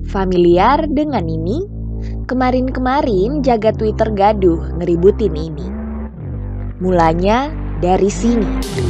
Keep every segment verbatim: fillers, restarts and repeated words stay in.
Familiar dengan ini? Kemarin-kemarin jagat Twitter gaduh ngeributin ini. Mulanya dari sini.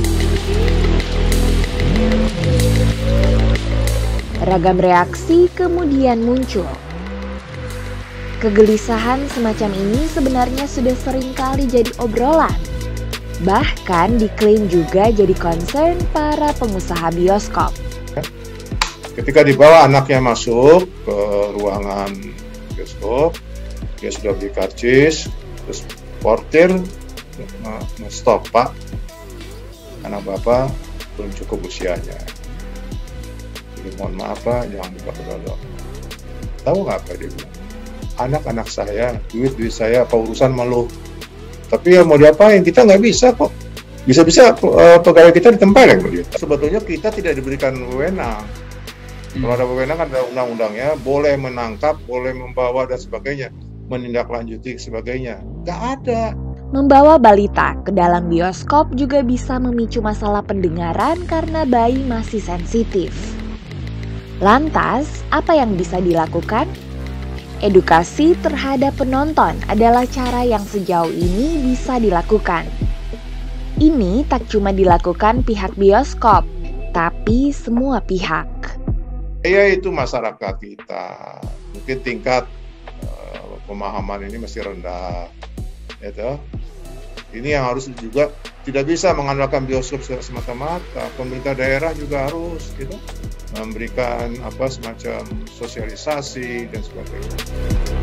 Ragam reaksi kemudian muncul. Kegelisahan semacam ini sebenarnya sudah sering kali jadi obrolan. Bahkan diklaim juga jadi concern para pengusaha bioskop. Ketika dibawa anaknya masuk ke ruangan bioskop, dia sudah beli karcis, terus portir stop, Pak, anak Bapak belum cukup usianya. Jadi mohon maaf Pak, jangan buka kedolong. Tahu nggak apa dia bilang? Anak-anak saya, duit-duit saya, apa urusan malu. Tapi ya mau diapain, kita nggak bisa kok. Bisa-bisa uh, pegawai kita ditempeleng begitu. Sebetulnya kita tidak diberikan wewenang. Hmm. Kalau ada wewenang kan ada undang-undangnya, boleh menangkap, boleh membawa dan sebagainya, menindaklanjuti sebagainya. Nggak ada. Membawa balita ke dalam bioskop juga bisa memicu masalah pendengaran karena bayi masih sensitif. Lantas, apa yang bisa dilakukan? Edukasi terhadap penonton adalah cara yang sejauh ini bisa dilakukan. Ini tak cuma dilakukan pihak bioskop, tapi semua pihak. Ya itu masyarakat kita, mungkin tingkat uh, pemahaman ini masih rendah, gitu. Ini yang harus juga tidak bisa mengandalkan bioskop semata-mata. Pemerintah daerah juga harus, gitu, memberikan apa semacam sosialisasi dan sebagainya.